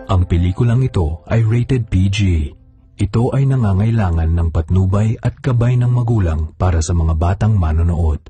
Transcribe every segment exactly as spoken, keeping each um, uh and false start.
Ang pelikulang ito ay rated P G. Ito ay nangangailangan ng patnubay at gabay ng magulang para sa mga batang manonood.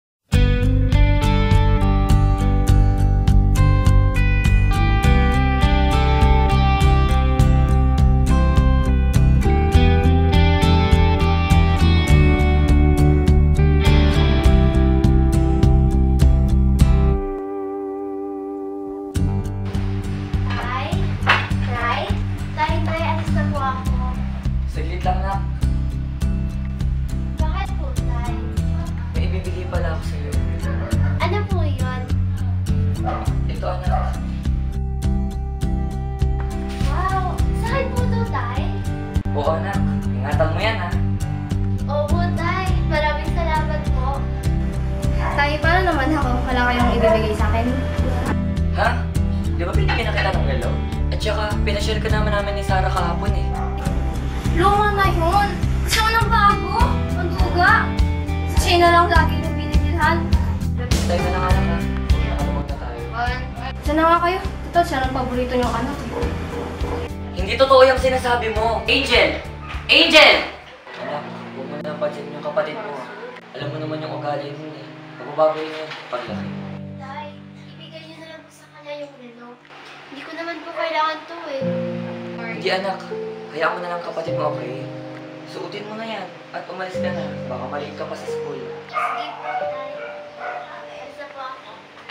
Oo anak, ingatan mo yan ha. Oo tay, maraming salamat po. Tay, paano naman ako? Wala kayong ibibigay sa akin? Ha? Di ba pinigyan na kita ng relo? At saka, pinashare ka naman namin ni Sarah kahapon eh. Luma na yun! Gusto ko ng bago! Ang duga! Sa China lang lagi yung pinibilhan. Tayo na nga lang ha. Nakalamag na tayo. Sana nga kayo. Ito, siya ang paborito niyong anak. Hindi totoo yung sinasabi mo. Angel! Angel! Anak, huwag mo na pansin yung kapatid mo. Alam mo naman yung ugali nun eh. Magbabago yun yung paglaki. Tay, ibigay niyo na lang po sa kanya yung relo. Hindi ko naman po kailangan to eh. Hindi anak, kaya mo na lang kapatid mo, okay? Suotin mo na yan at umalis ka na. Baka maliit ka pa sa school. Sige po, tay. Alis na po ako.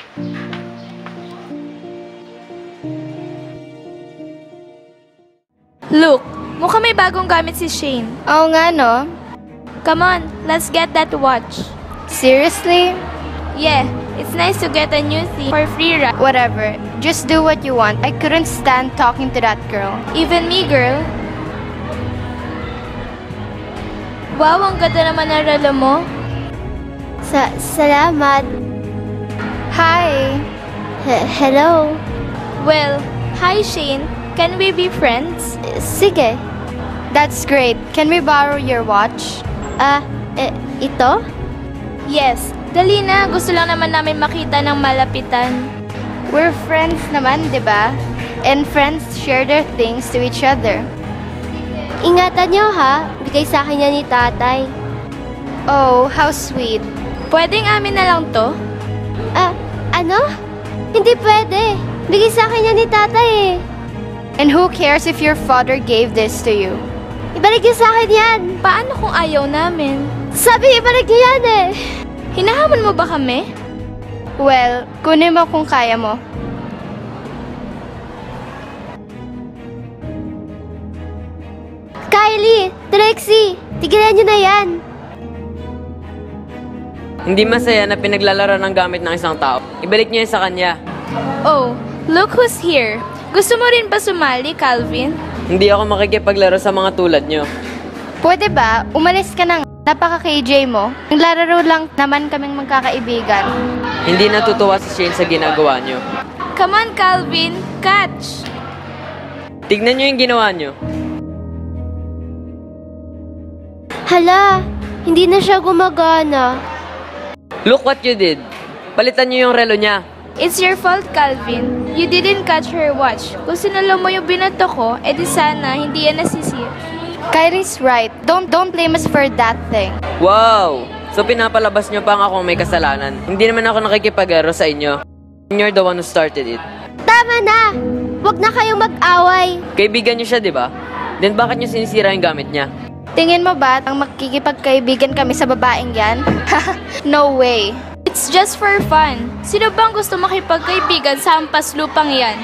Look, mukhang may bagong gamit si Shane. Oo nga, no? Come on, let's get that watch. Seriously? Yeah, it's nice to get a new thing for free, right? Whatever. Just do what you want. I couldn't stand talking to that girl. Even me, girl. Wow, ang ganda naman ng relo mo. Sa salamat. Hi! H- hello? Well, hi Shane. Can we be friends? Sige. That's great. Can we borrow your watch? Ah, eh, ito? Yes. Dali na, gusto lang naman namin makita ng malapitan. We're friends naman, di ba? And friends share their things to each other. Ingatan niyo ha, bigay sa akin niya ni tatay. Oh, how sweet. Pwedeng amin na lang to? Ah, ano? Hindi pwede. Bigay sa akin niya ni tatay eh. And who cares if your father gave this to you? Ibalik niyo sa akin yan. Paano kung ayaw namin? Sabi, ibalik niyo yan eh. Hinahamon mo ba kami? Well, kunin mo kung kaya mo. Kylie, Trixie, tigilan niyo na yan. Hindi masaya na pinaglalaro ng gamit ng isang tao. Ibalik niyo yan sa kanya. Oh, look who's here. Gusto mo rin ba sumali, Calvin? Hindi ako makikipaglaro sa mga tulad niyo. Pwede ba? Umalis ka na nga. Napaka-K J mo. Naglalaro lang naman kaming magkakaibigan. Hindi natutuwa si Shane sa ginagawa niyo. Come on, Calvin. Catch! Tignan niyo yung ginawa niyo. Hala, hindi na siya gumagana. Look what you did. Palitan niyo yung relo niya. It's your fault, Calvin. You didn't catch her watch. Kung sinalo mo yung binato ko, edi sana hindi yan nasisira. Kyrie's right. Don't don't blame us for that thing. Wow! So pinapalabas niyo pa nga akong may kasalanan. Hindi naman ako nakikipaglaro sa inyo. You're the one who started it. Tama na! Huwag na kayong mag-away. Kaibigan niyo siya, di ba? Then bakit niyo sinisira yung gamit niya? Tingin mo ba ang makikipagkaibigan kami sa babaeng yan? No way. It's just for fun. Sino bang gusto makipagkaibigan sa hampas lupang yan?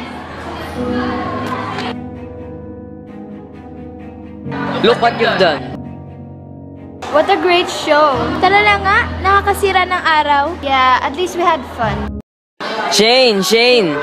Look what you've done. What a great show. Tara na nga, nakakasira ng araw. Yeah, at least we had fun. Shane! Shane!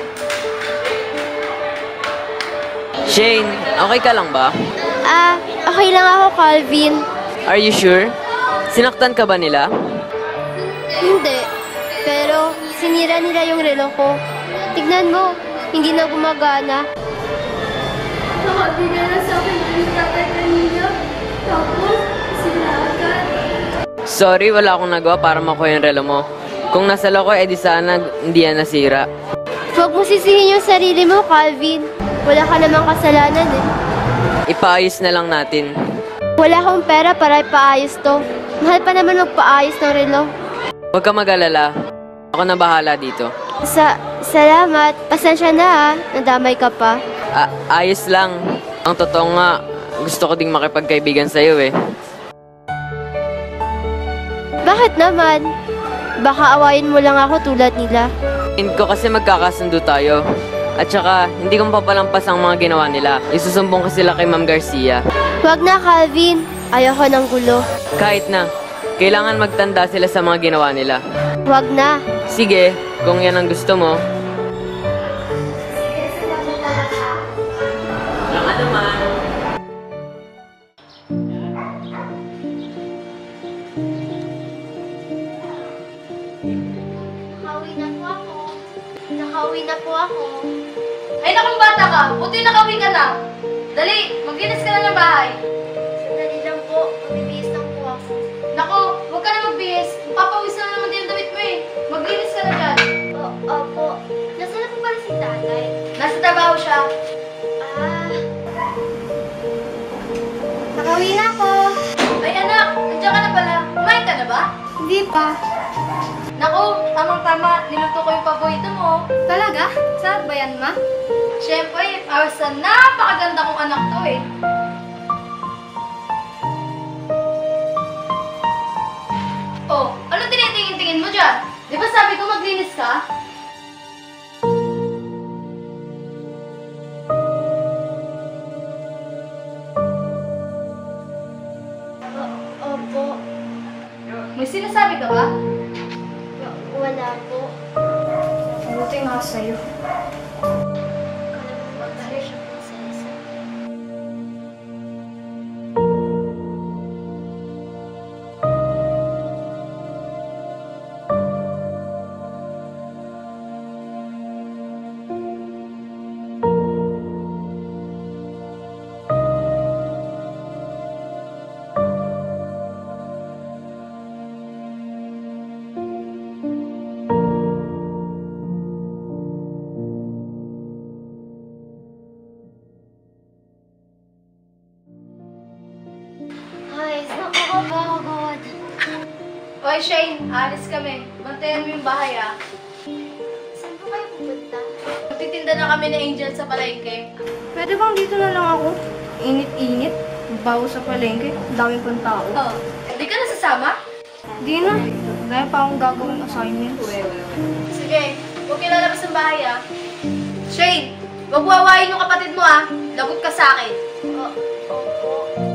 Shane, okay ka lang ba? Ah, okay lang ako, Calvin. Are you sure? Sinaktan ka ba nila? Hindi. Pero, sinira nila yung relo ko. Tignan mo, hindi na gumagana. Nakabigay na sa akin yung tatay kanina. Tapos, sila agad. Sorry, wala akong nagawa para makuha yung relo mo. Kung nasa loko, edi sana hindi yan nasira. Huwag mo sisihin yung sarili mo, Calvin. Wala ka namang kasalanan eh. Ipaayos na lang natin. Wala akong pera para ipaayos to. Mahal pa naman magpaayos ng relo. Huwag ka mag-alala. Ako na bahala dito. Sa, salamat. Pasensya na ha. Nadamay ka pa. A ayos lang. Ang totoo nga, gusto ko ding makipagkaibigan sa'yo eh. Bakit naman? Baka awayin mo lang ako tulad nila. Hindi ko kasi magkakasundo tayo. At saka, hindi ko mapapalampas ang mga ginawa nila. Isusumbong ko sila kay Ma'am Garcia. Huwag na, Calvin. Ayoko ng gulo. Kahit na, kailangan magtanda sila sa mga ginawa nila. Huwag na. Sige, kung yan ang gusto mo. Walang ano man. Nakauwi na po ako. Nakauwi na po ako. Ay, nakong bata ka. Buti nakauwi ka na. Dali, maglinis ka na ng bahay. Sandali lang po. Magbibihis lang po ako. Naku, huwag ka na magbihis. Papawis na naman din ang damit mo eh. Maglinis ka na dyan. O, opo. Nasaan na po pala si tatay? Nasa trabaho siya. Ah. Nakauwi na ako. Ay anak, nandiyan ka na pala. Kumain ka na ba? Hindi pa. Naku, tamang-tama. Niluto ko yung paborito mo. Talaga? Saan ba yan, ma? Siyempre, para sa napakaganda kong anak to eh. Oh, ano tinitingin-tingin mo dyan? Di ba sabi ko maglinis ka? O, opo. May sinasabi ka ba? W- Wala po. Buti nga sa'yo. Magdali siya po sa isa. Ay, nakakapagod. Oy, Shane, alis kami. Bantayan mo yung bahay ah. Saan po kayo pupunta? Magtitinda na kami na Angel sa palengke. Pwede bang dito na lang ako? Init-init. Bawo sa palengke. Dami pang tao. Oh, di ka na sasama? Di na. Dahil pa akong gagawin assignments. Sige, huwag kayo lalabas ng bahay ah. Shane, huwag wawain yung kapatid mo ah. Lagot ka sa akin. O, opo.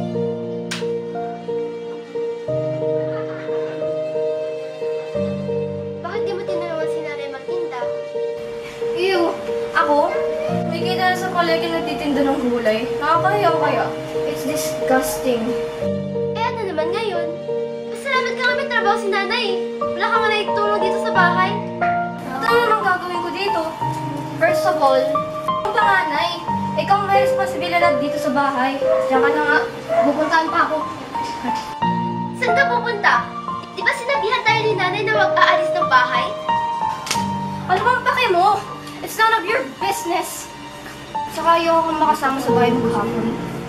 Bakit di mo tinulungan si Nanay magtinda? Ew! Ako? May kita sa palengke nagtitinda ng gulay. Nakakahiya kaya? It's disgusting. Eh ano naman ngayon? Pasalamat ka nga may trabaho si Nanay. Wala ka nga naitulong dito sa bahay. Ito naman ang gagawin ko dito. First of all, ang panganay, ikaw may responsibilidad dito sa bahay. Diyan ka na nga. Pupuntahan pa ako. Saan ka pupunta? Di ba sinabihan tayo ni Nanay na huwag aalis ng bahay? Ano bang pake mo? It's none of your business. Saka ayaw akong makasama sa bahay mo kahapon.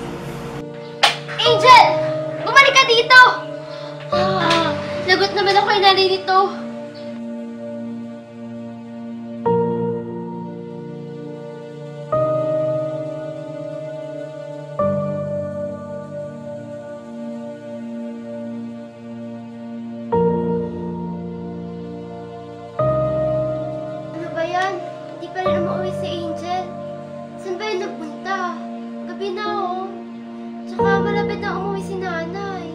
Angel! Bumalik ka dito! Ah, lagot naman ako kay Nanay nito. Ano ba yan? Hindi pa rin umuwi si Angel. Saan ba yun nagpunta? Gabi na oh. Tsaka malapit na umuwi si Nanay.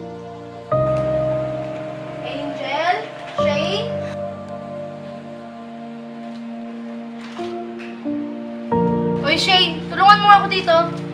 Angel? Shane? Oy, Shane, tulungan mo nga ako dito.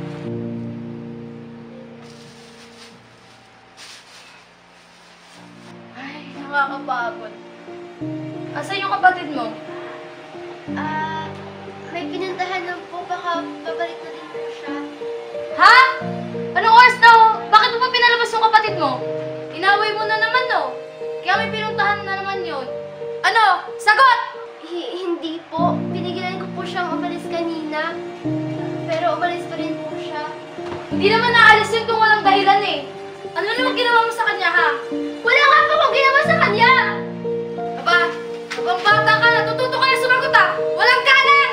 Ay, nakakapagod. Asan yung kapatid mo? Ah, may pinuntahan lang po. Baka babalik na din po siya. Ha? Anong oras na? Bakit mo pa pinalabas yung kapatid mo? Inaway mo na naman, no? Kaya may pinuntahan na naman yun. Ano Ano? Sagot! Hi- hindi po. Pinigilan ko po siyang umalis kanina. Pero umalis pa rin po siya. Hindi naman naalis yun kung walang dahilan eh. Ano naman ginawa mo sa kanya, ha? Wala nga po akong ginawa sa kanya! Aba, abang bata ka, natututo ka na sumagot ah! Walang galang!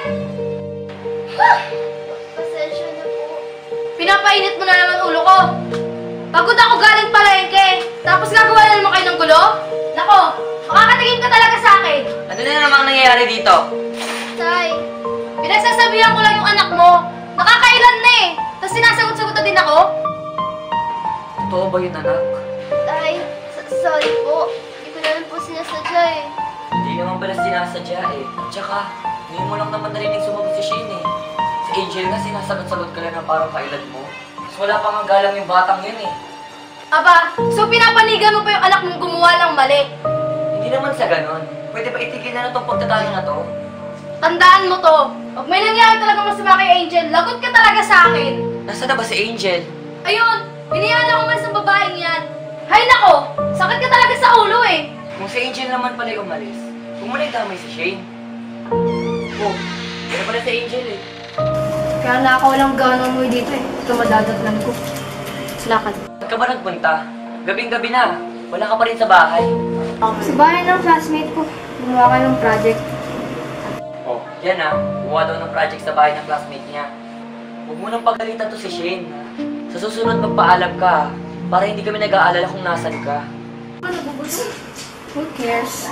Pasensya na po. Pinapainit mo na naman ulo ko. Pagod ako galing palengke, tapos gagawa na naman kayo ng gulo? Nako, makakatingin ka talaga sa akin. Ano na namang nangyayari dito? Tay, Pinagsasabihan ko lang yung anak mo. Nakakailan na eh. Tapos sinasagot-sagot na din ako. Totoo ba yun, anak? tay, s- sorry po. Hindi ko naman po sinasadya eh. Hindi naman pala sinasadya eh. At saka, ngayon mo lang naman narinig sumagot si Shane eh. Si Angel nga sinasagot-sagot ka lang na parang kailan mo. Mas wala pa nga galang yung batang yun eh. Aba, so pinapanigan mo pa yung anak mong gumawa ng mali. Hindi naman sa ganon. Pwede ba itigil na na itong pagtatalo na to? Tandaan mo to. Pag may nangyari talaga masama kay Angel, lagot ka talaga sa akin. Nasaan na ba si Angel? Ayun, hinayaan ako umalis ng babaeng yan. Hay nako, sakit ka talaga sa ulo eh. Kung si Angel naman pala yung umalis, kung muna damay si Shane. Oh, kaya pala si Angel eh. Kaya na ako walang gana mo dito eh. Ito madadatnan ko. Slakad. Saan ka ba nagpunta? Gabing-gabi na. Wala ka pa rin sa bahay. Sa bahay ng classmate ko, gumawa ka ng project. Oh, yan ah. Gumawa daw ng project sa bahay ng classmate niya. Huwag mo nang pagalitan to si Shane. Sa susunod magpaalam ka, para hindi kami nag-aalala kung nasan ka. Ano bubulso? Who cares?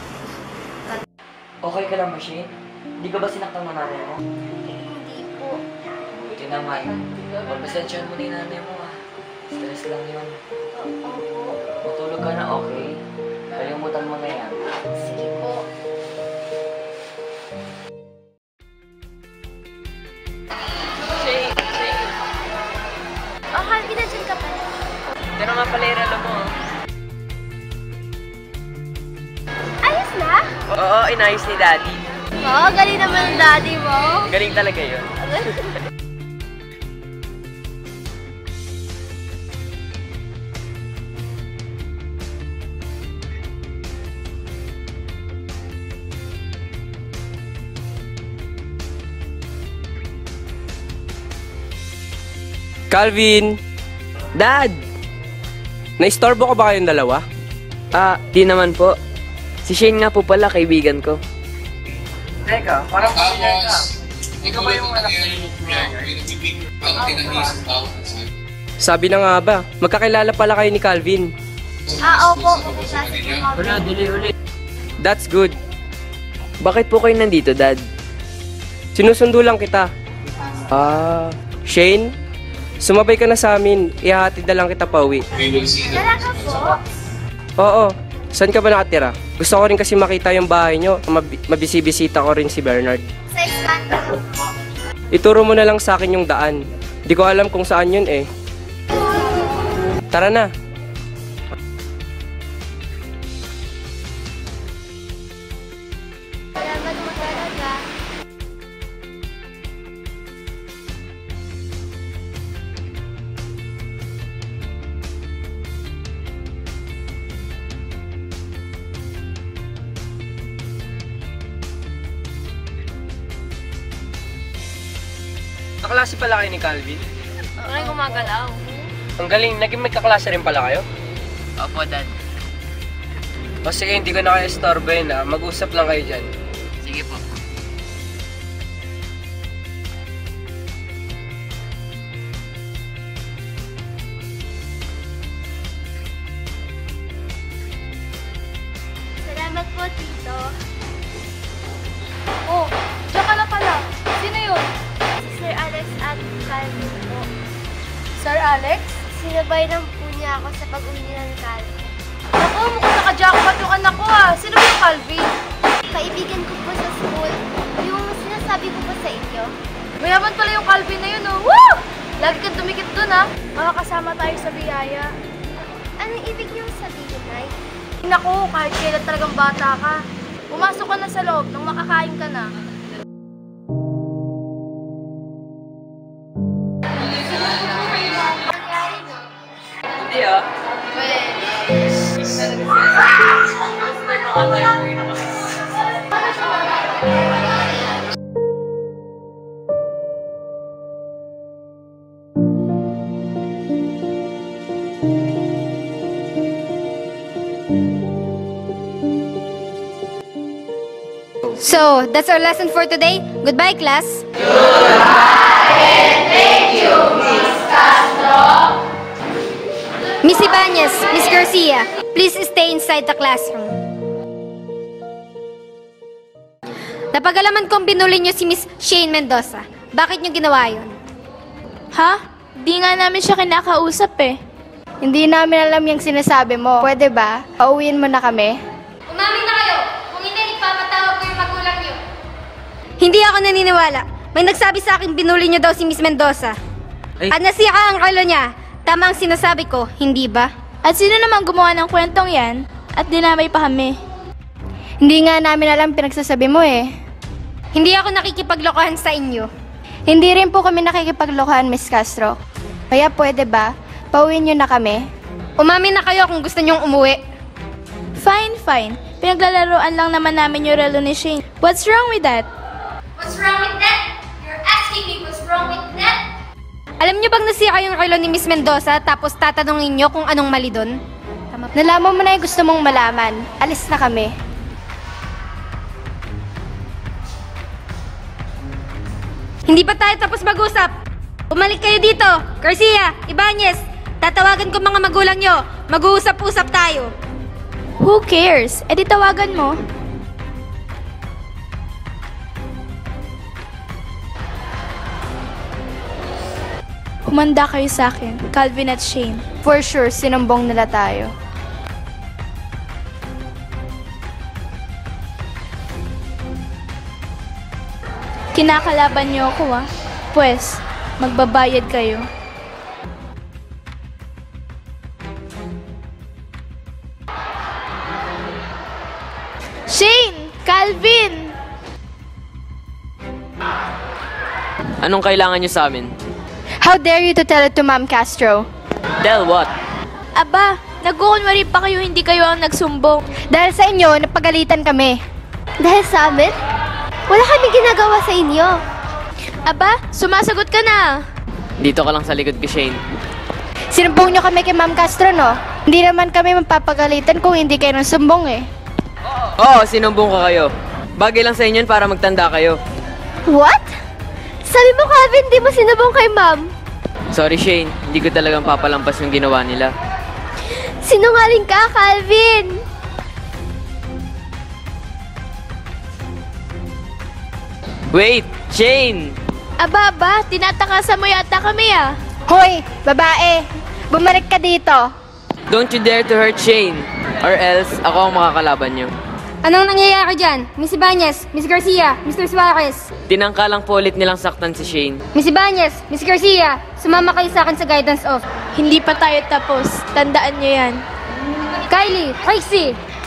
Okay ka lang ba, Shane? Hindi ka ba sinaktan ng nanay mo? Hindi po. Buti naman. Pagpasensyahan mo na yung nanay mo ah. Stress lang yun. Opo. Matulog ka na, okay? Kalimutan mo na yan. Sige po. Shane, Shane. Oh, Harvey, nandiyan ka pala. Ito naman pala yung relo mo. Ayos na? Oo, inayos ni Daddy. Oo, galing naman ang daddy mo. Galing talaga yun. Calvin! Dad! Naistorbo ko ba kayong dalawa? Ah, di naman po. Si Shane nga po pala, kaibigan ko. Teka, parang familiar ka. Ikaw ba yung anak ni Sabi na nga ba, magkakilala pala kayo ni Calvin. Ah, opo. Magkaklase ko kami. Wala, dili-uli. That's good. Bakit po kayo nandito, Dad? Sinusundo lang kita. Ah, Shane? Sumabay ka na sa amin. Ihahatid na lang kita pauwi. Talaga po? Oo. Saan ka ba nakatira? Gusto ko rin kasi makita yung bahay nyo. Mab- mabisibisita ko rin si Bernard. Sa Iskandar po. Ituro mo na lang sa akin yung daan. Di ko alam kung saan yun eh. Tara na. Salamat mo talaga. Kaklase pala kayo ni Calvin? Ay, gumagalaw. Ang galing, naging magkaklase rin pala kayo? Opo, Dad. O sige, hindi ko na kayo istorbohin ha. Mag-usap lang kayo dyan. Sige po. Salamat po, Tito. Oh, diyan ka na pala. Sino yun? Si Sir Alex at Calvin po. Sir Alex? Sinabay lang po niya ako sa pag-uwi niya ng Calvin. Ako, mukhang naka-jackpot yung anak ko ah. Sino yung Calvin? Kaibigan ko po sa school. Yung sinasabi ko po sa inyo. Mayaman pala yung Calvin na yun oh. Woo! Lagi kang dumikit dun ah. Makakasama tayo sa biyaya. Anong ibig niyong sabihin, Nay? Naku, kahit kailan talagang bata ka. Pumasok ka na sa loob nang makakain ka na. Nangyari, no? Hindi ah. So, that's our lesson for today. Goodbye, class. Miss Ibanez, Miss Garcia, please stay inside the classroom. Napagalaman kong binuli niyo si Miss Shane Mendoza. Bakit niyo ginawa yun? Ha? Di nga namin siya kinakausap eh. Hindi namin alam yung sinasabi mo. Pwede ba? Pauwiin mo na kami? Umamin na kayo! Kung hindi, nagpapatawag ko yung magulang niyo. Hindi ako naniniwala. May nagsabi sa akin binuli niyo daw si Miss Mendoza. Ay. At nasira ang kalo niya. Tama ang sinasabi ko, hindi ba? At sino naman gumawa ng kwentong yan? At dinamay pa kami. Hindi nga namin alam pinagsasabi mo eh. Hindi ako nakikipaglokohan sa inyo. Hindi rin po kami nakikipaglokohan, Miss Castro. Kaya pwede ba? Pauwiin niyo na kami? Umamin na kayo kung gusto niyong umuwi. Fine, fine. Pinaglalaroan lang naman namin yung relo ni Shane. What's wrong with that? What's wrong with that? You're asking me what's wrong with that? Alam niyo bang nasira yung relo ni Miss Mendoza tapos tatanungin niyo kung anong mali doon? Nalaman mo na yung gusto mong malaman. Alis na kami. Hindi pa tayo tapos mag-usap. Umalik kayo dito. Garcia, Ibanez, tatawagan ko mga magulang niyo. Mag-uusap-usap tayo. Who cares? E di tawagan mo. Humanda kayo sa akin, Calvin at Shane. For sure, sinumbong nila tayo. Kinakalaban niyo ako ah. Pwes, magbabayad kayo. Shane! Calvin! Anong kailangan niyo sa amin? How dare you to tell it to Ma'am Castro? Tell what? Aba, nag-uunwari pa kayo, hindi kayo ang nagsumbong. Dahil sa inyo, napagalitan kami. Dahil sa amin? Wala kami ginagawa sa inyo. Aba, sumasagot ka na. Dito ka lang sa likod ko, Shane. Sinumbong niyo kami kay Ma'am Castro, no? Hindi naman kami mapapagalitan kung hindi kayo nang sumbong eh. Oo, sinumbong ko kayo. Bagay lang sa inyo yun para magtanda kayo. What? Sabi mo, Calvin, di mo sinubong kay ma'am. Sorry, Shane. Hindi ko talagang papalampas yung ginawa nila. Sinungaling ka, Calvin. Wait! Shane! Aba, aba, tinatakasan mo yata kami ah. Hoy, babae! Bumalik ka dito! Don't you dare to hurt Shane! Or else, ako ang makakalaban nyo. Anong nangyayari dyan? Miss Ibanez, Miss Garcia, Mister Suarez. Tinangka lang po ulit nilang saktan si Shane. Miss Ibanez, Miss Garcia, sumama kayo sa akin sa guidance off. Hindi pa tayo tapos. Tandaan niyo yan. Kylie, Tracy!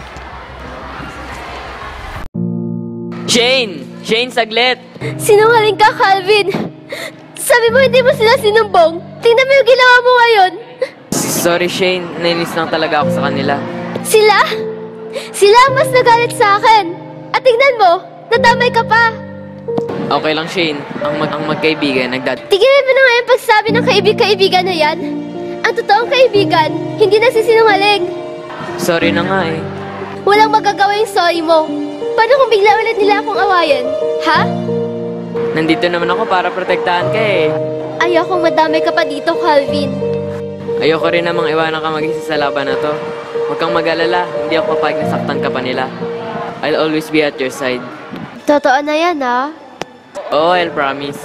Shane! Shane, saglit! Sinungaling ka, Calvin. Sabi mo, hindi mo sila sinumbong. Tingnan mo yung ginawa mo ngayon. Sorry, Shane. Nainis lang talaga ako sa kanila. Sila? Sila ang mas nagalit sa akin. At tingnan mo, nadamay ka pa. Okay lang, Shane. Ang, mag ang magkaibigan, nagdad... Tigilin mo na nga yung pagsabi ng kaibig-kaibigan na yan. Ang totoong kaibigan, hindi nagsisinungaling. Sorry na nga eh. Walang magagawa yung sorry mo. Paano kung bigla ulit nila akong awayan? Ha? Nandito naman ako para protektahan ka eh. Ayokong madamay ka pa dito, Calvin. Ayoko rin namang iwanan ka mag-isa sa laban na to. Huwag kang mag-alala, hindi ako papayag na saktan ka pa nila. I'll always be at your side. Totoo na yan, ha? Oh, I'll promise.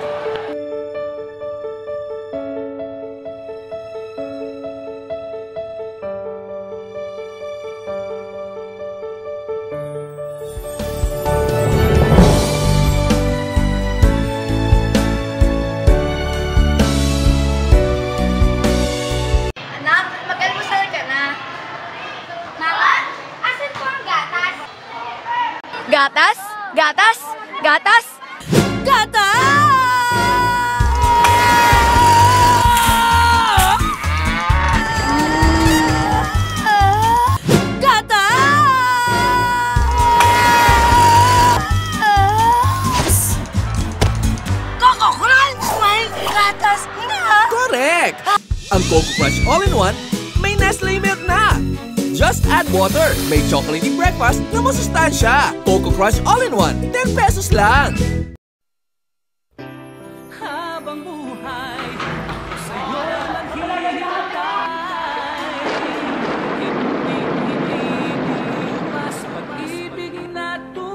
Anak, mag-almusal ka na. Mama, asan po ang gatas? Gatas? Gatas? Gatas? Correct! Ang Coco Crush All-in-One, may Nestle Milk na! Just add water. May chocolatey breakfast na masustansya. Coco Crush All-in-One, ten pesos lang. Habang buhay, ako sa'yo naghihintay. Hindi-hindi mas pag-ibig na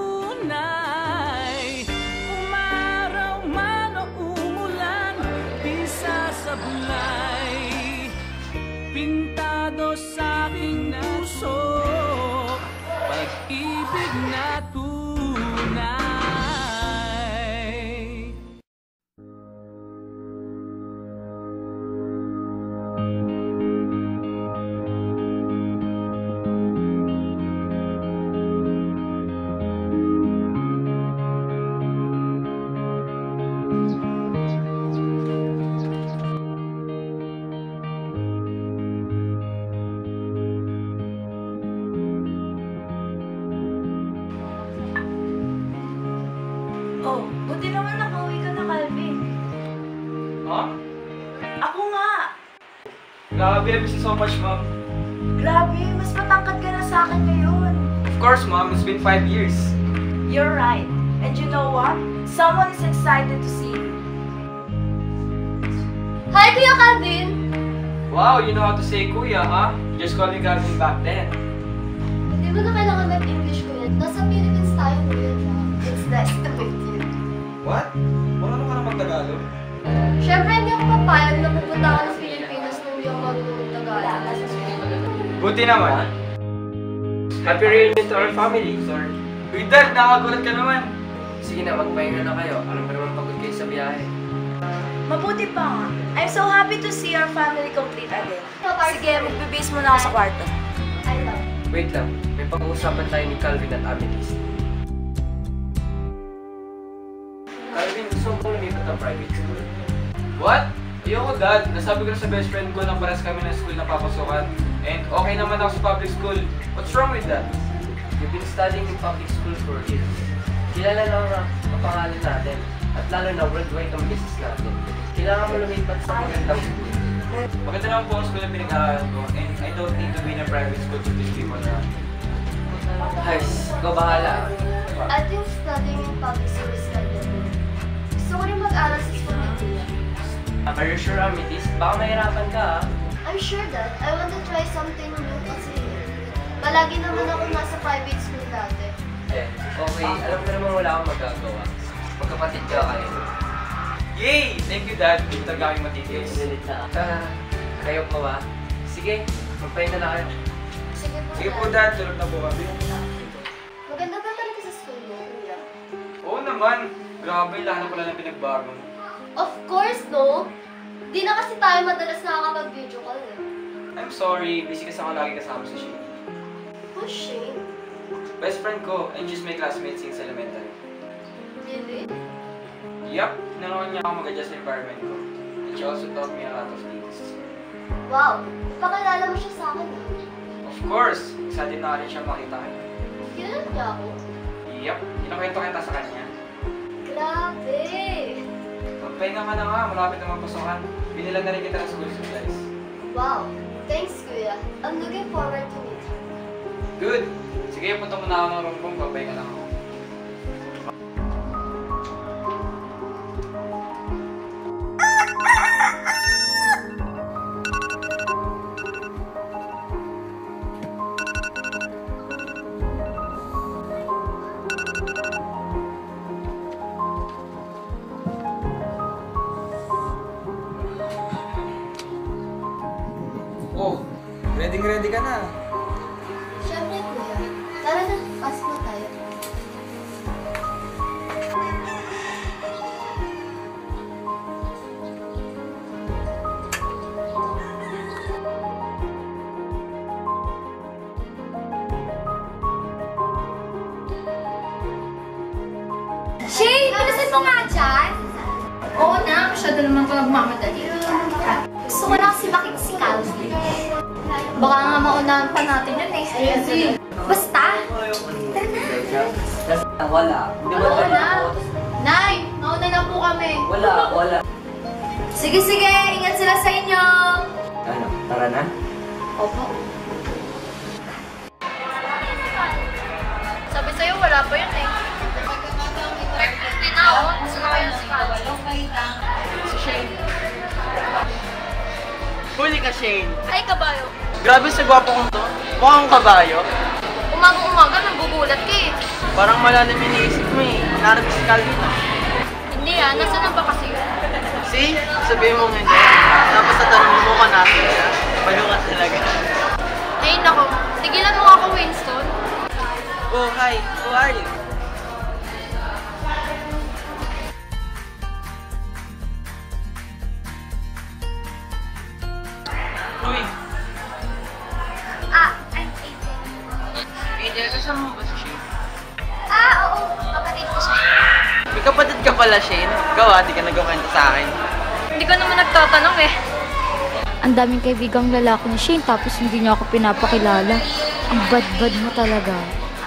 tunay. Umaraw man o umulan, di sasablay. Pintado sa aking puso, pag-ibig na tunay. Oh, buti naman nakauwi ka na, Calvin. Ha? Ako nga. Grabe, I miss you so much, Mom. Grabe, mas matangkad ka na sa akin ngayon. Of course, Mom. It's been five years. You're right. And you know what? Someone is excited to see you. Hi, Kuya Calvin! Wow, you know how to say kuya, huh? You just called me Calvin back then. Hindi mo na kailangan mag-English, Kuya. Nasa Philippines tayo, Kuya. It's nice to meet you. What? Marunong ka naman Tagalog? Siyempre, hindi ako papayag na pupunta ka ng Pilipinas nung hindi ako marunong Tagalog. Buti naman. Happy reunion to our family, sir. Uy, Dad, nakagulat ka naman. Sige na, magpahinga na kayo. Alam mo naman pagod kayo sa biyahe. Mabuti pa nga. I'm so happy to see our family complete again. Sige, magbe-base muna ako sa kwarto. I love you. Wait lang, may pag-uusapan tayo ni Calvin at Amethyst. Calvin, gusto mo lumipat ng private school? What? Ayoko, Dad. Nasabi ko na sa best friend ko na pares kami ng school na papasukan. And okay naman ako sa public school. What's wrong with that? You've been studying in public school for years. Kilala na ang pangalan natin. At lalo na worldwide ang business natin. Kailangan mo lumipat sa magandang school. Maganda naman po ang school na pinag-aaral ko. And I don't need to be in a private school to teach people around. Guys, ikaw bahala. I think studying in public school is like that. Gusto ko rin mag-aral sa school ni Kuya. Are you sure, Amethyst? Baka mahirapan ka, ha? I'm sure that I want to try something new kasi palagi naman ako nasa private school dati. Eh, okay. Alam ko naman wala akong magagawa. Magkapatid ka kayo. Yay! Thank you, Dad. Hindi ko talaga kayong matitis. Sinilit na. Ah, kayo pa ba? Sige, magpahinga na kayo. Sige po, Sige po, Dad. Tulog na po kami. Maganda ba talaga sa school mo, Kuya? Oo naman. Grabe, lahat na pala ng pinagbago. Of course, no? Di na kasi tayo madalas nakakapag-video call eh. I'm sorry. Busy kasi ako lagi kasama sa Sheeran. Who's Shane? Best friend ko and she's my classmate since elementary. Really? Yup, tinanungan niya ako mag-adjust sa environment ko. And she also taught me a lot of things. Wow, ipakilala mo siya sa akin ah. Of course, excited na rin siya makita kayo. Kilala niya ako? Yup, kinakwento kita sa kanya. Grabe! Magpahinga ka na nga, malapit na magpasukan. Binilan na rin kita ng school supplies. Wow, thanks Kuya. I'm looking forward to meet you. Good! Sige, punta muna ako ng room kong, papahinga lang ako. Oh, ready-ready ka na. Siyempre Kuya. Tara na, pasok na tayo. Shane, pinasan mo nga dyan? Oo na, masyado naman ka magmamadali. Gusto ko lang kasi makita si Calvin. Baka nga maunahan pa natin yun eh. Easy. Basta. Basta, wala. Hindi mo Oo na. Nay, nauna na po kami. Wala, wala. Sige, sige. Ingat sila sa inyo. Ano, tara na? Opo. wala pa yun eh. Hindi na ako. Gusto na kayo si Calvin. Si Shane. Huli ka, Shane. Ay, kabayo. Grabe sa gwapo kong to. Mukhang kabayo. Umaga-umaga, nanggugulat ka eh. Parang malalim yung iniisip mo eh. Narap si Calvin ah. Hindi ah, nasa na ba kasi yun? See? Sabihin mo ngayon. Tapos tatanong mo ka natin siya. Palungat talaga. Ay, nako. Tigilan mo ako, Winston. Oh, hi. Who are you? Uy. Ah, I'm Angel. Angel, kasama mo ba si Shane? Ah, oo. Kapatid ko siya. May kapatid ka pala, Shane. Ikaw ah, di ka nagkukwento sa akin. Hindi ko naman nagtatanong eh. Ang daming kaibigang lalaki ni Shane tapos hindi niya ako pinapakilala. Ang bad-bad mo talaga.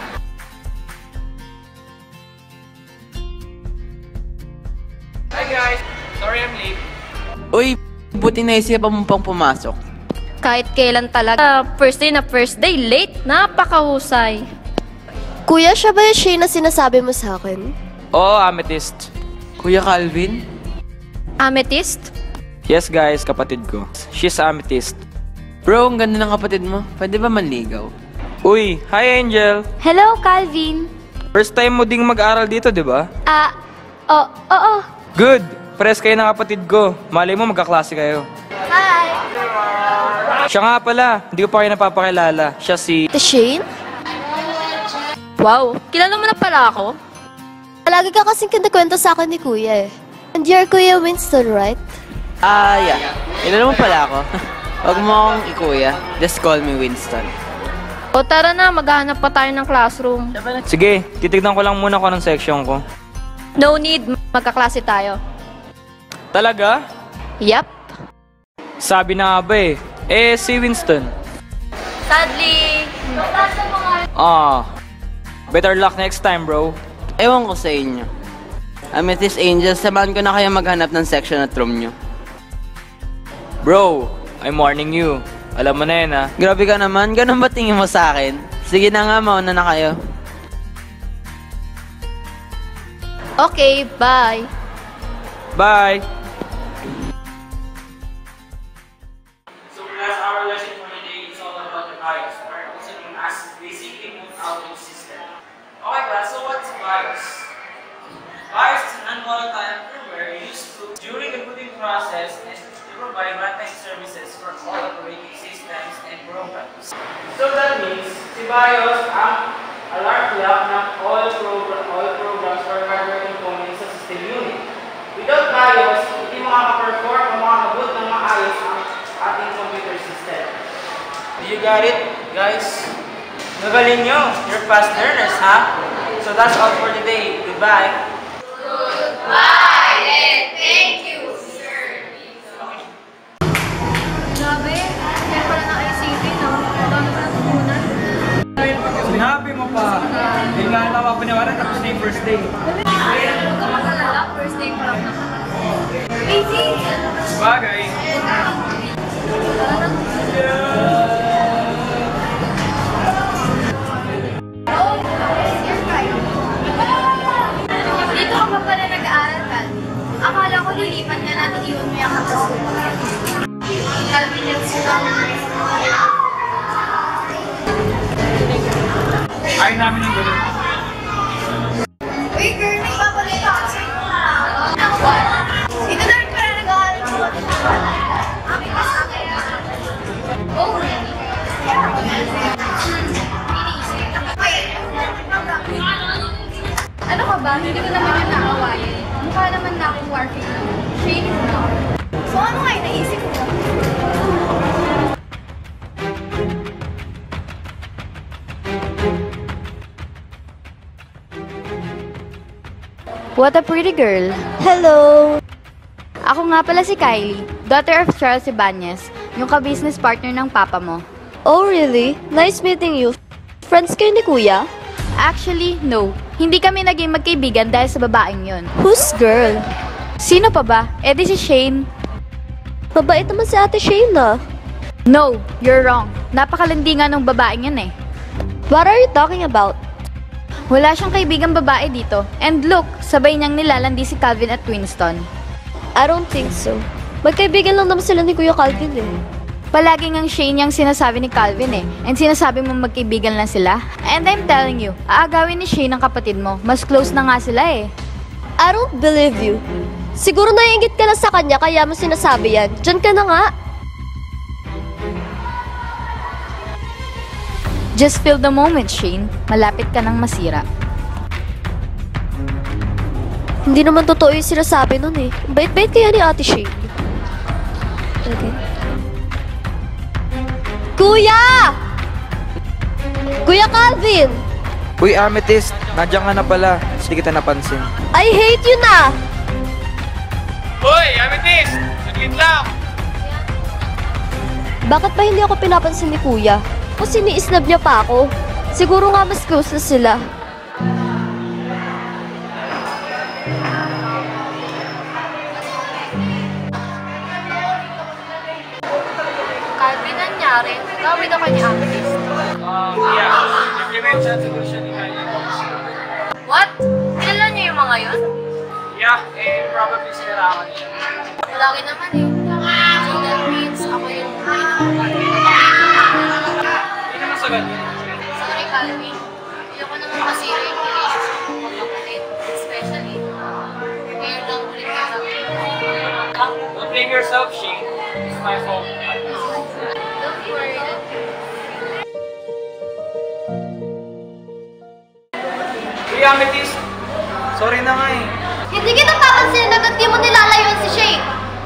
Hi guys! Sorry I'm late. Uy, buti naisipan mo pang pumasok. Kahit kailan talaga. First day na first day, late. Napakahusay. Kuya, siya ba yung Shane na sinasabi mo sa akin? Oo, Amethyst. Kuya Calvin? Amethyst? Yes guys, kapatid ko. She's Amethyst. Bro, ang ganda ng kapatid mo. Pwede ba manligaw? Uy, hi Angel! Hello, Calvin! First time mo ding mag-aral dito, di ba? Ah, oh, oo. Good! Pares kayo ng kapatid ko. Malay mo magkaklase kayo. Hi! Siya nga pala, hindi ko pa kayo napapakilala. Siya si... The Shane? Wow, kilala mo na pala ako? Palagi ka kasing kinakwento sa akin ni Kuya eh. And you're Kuya Winston, right? Ah, yeah. Kilala mo pala ako. Huwag mo akong ikuya. Just call me Winston. O tara na, maghahanap pa tayo ng classroom. Sige, titignan ko lang muna kung anong section ko. No need, magkaklase tayo. Talaga? Yep. Sabi na nga ba eh. Eh, si Winston. Sadly. Ah, better luck next time, bro. Ewan ko sa inyo. Amethyst Angel, samahan ko na kayo maghanap ng section at room nyo. Bro, I'm warning you. Alam mo na yun, ha? Grabe ka naman. Ganun ba tingin mo sa akin? Sige na nga, mauna na kayo. Okay, bye. Bye! So class, our lesson for today is all about the BIOS, or also known as Basic Input Output System. Okay class, so what's BIOS? BIOS is an unvolatile firmware used to, during the booting process and to provide runtime services for all operating systems and programs. So that means, si BIOS ang alarm clock ng all, progr all programs or hardware components sa system unit. Without BIOS, hindi makaka-perform o makakaboot ng maayos ang ating computer system. You got it, guys? Nagaling nyo. You're fast learners, ha? So that's all for today. Goodbye. Goodbye and thank you, sir. Grabe, kaya pala ng I C T, no? Dami pa natutunan. Sinabi mo pa. Hindi nga na mapaniwala tapos na yung first day. Huwag ka magalala, first day pa lang naman. Easy! Bagay. Dito ka pa pala nag-aaral, Calvin. Akala ko lilipan nga natin iyon mo yung kapasukan. Calvin, let's go. Ayaw namin ng gulo. Uy, girl, may papalita ako sa'yo. Dito na rin pala nag-aaral ko. Oh, really? Ano ka ba? Hindi ko naman yung naawayin. Mukha naman na akong warfare. Shady mo na. So ano nga yung naisip mo? What a pretty girl. Hello! Ako nga pala si Kylie, daughter of Charles Ibanez, yung ka-business partner ng papa mo. Oh, really? Nice meeting you. Friends kayo ni Kuya? Actually, no. Hindi kami naging magkaibigan dahil sa babaeng yon. Who's girl? Sino pa ba? Eh di si Shane. Mabait naman si Ate Shane ah. No, you're wrong. Napakalandi nga nung babaeng yan eh. What are you talking about? Wala siyang kaibigang babae dito. And look, sabay niyang nilalandi si Calvin at Winston. I don't think so. Magkaibigan lang naman sila ni Kuya Calvin eh. Palagi ngang Shane yung sinasabi ni Calvin eh. And sinasabi mo magkaibigan lang sila. And I'm telling you, aagawin ni Shane ang kapatid mo. Mas close na nga sila eh. I don't believe you. Siguro naiingit ka lang sa kanya kaya mo sinasabi yan. Diyan ka na nga. Just feel the moment, Shane. Malapit ka nang masira. Hindi naman totoo yung sinasabi nun eh. Bait-bait kaya ni Ate Shane. Okay. Kuya! Kuya Calvin! Uy, Amethyst, nandiyan ka na pala. Hindi kita napansin. I hate you na! Hoy, Amethyst! Saglit lang! Bakit ba hindi ako pinapansin ni Kuya? O sini-snub niya pa ako? Siguro nga mas close na sila. Calvin, nangyari? Gawin ako ni Amethyst. Um, yeah. Implement siya siguro siya ni Kylie. What? Kilala niyo yung mga yun? Yeah, and probably sinarakan niya. Lagi naman eh. So that means ako yung Hindi naman sa ganyan. Sorry, Calvin. Ayoko naman masira yung relationship ko magkapatid. Especially, ngayon lang ulit ka namin. Don't blame yourself, Shane. It's my fault. Don't worry. Hey, Amethyst! Sorry na nga eh. Hindi kita papansin na di mo nilalayuan si Shane.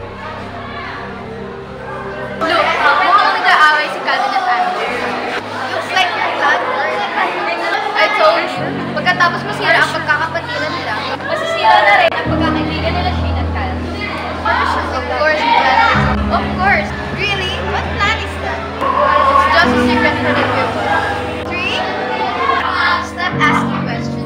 Look, mukhang nag-aaway si Calvin at Andrew. Looks like your plan. I told you, pagkatapos masira ang pagkakapatiran nila, masisira na rin ang pagkakaibigan nila Shane at Calvin. Of course, plan. Of course. Really? What plan is that? It's just a secret for the people. Three? Stop asking questions.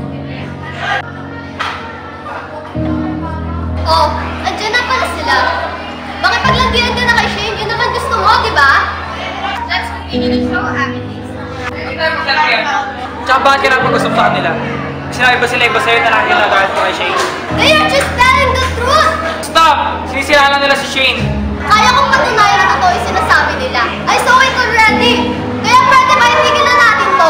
Oh, andyan na pala sila. Bakit paglandian ka na kay Shane? Yun naman gusto mo, di ba? Let's continue the show, Amethyst. Hindi tayo maglandian. Tsaka bakit ka napag-usap sa kanila? Sinabi ba sila iba sa'yo na lang nila dahil ko kay Shane? They are just telling the truth! Stop! Sinisira lang nila si Shane. Kaya kong patunayan na totoo yung sinasabi nila. I saw it already! Kaya pwede ba itigil na natin to?